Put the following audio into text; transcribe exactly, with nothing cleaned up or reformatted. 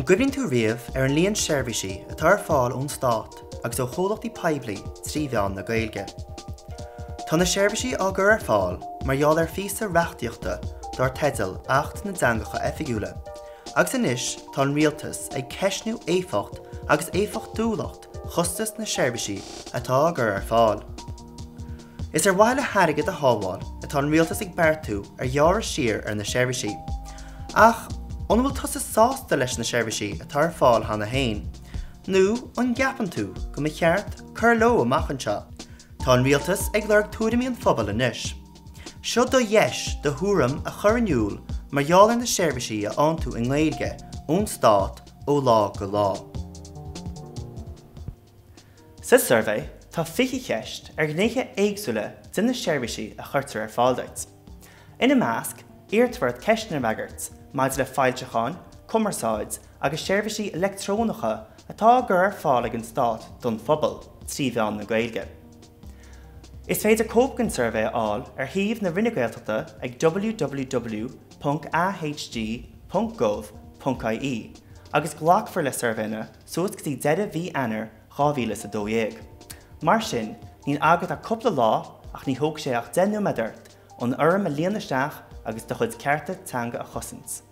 Gwybryn tú riamh ar an líon seirbhísí atá ar fáil ón stát agus ó chomhlachtaí poiblí tríbheán na Gaeilge. Tá na seirbhísí á gur ar fáil mar gheall ar fíosa reachtaíochta dar teidil acht na dangacha oifigiúla, agus anois tá an rialtas ag ceisniú éificht agus éificht dúlacht chustas na seirbhísí atá á gur ar fáil. Is ar bhaile harigad a hábháil atá an rialtas ag beartú ar ghearr siar ar na seirbhísí, ach an bhfuil tusa sásta leis na seirbhísí atá ar fáil hana hain, nó an gceapan tú go mo cheart chur leo amach anseo. Tá an rialtas ag leirg túdaimí an phobal anois. Seo do dheis do thuairim a chur aniúil mar gheall ar na seirbhísí a antú in Gaeilge ón stát ó lá go lá. Sa survey, tá fiche cheist ar gnéige éagsúla din na seirbhísí a chuirtear ar fáildeit. Ina measc, iartmhart ceist na magart, maid le fáilteachán, cumarsáid agus seirbhísí electrónacha atá gur ar fáil ag an stát don phobal tríbheán na Gaeilge. Is féidir cópgan survey áil ar thaobh na rinne Gaeltachta ag w w w dot a h g dot gov dot i e agus ghlachfar le surveyna suas go dtí deireadh bhí eanar dhá mhíle sa dó-dhéag. Mar sin, níl agat a cúpla lá ach ní thóg sé ach déanú meidirt ón uirm a líon isteach agus do chud cearta teanga a chosint.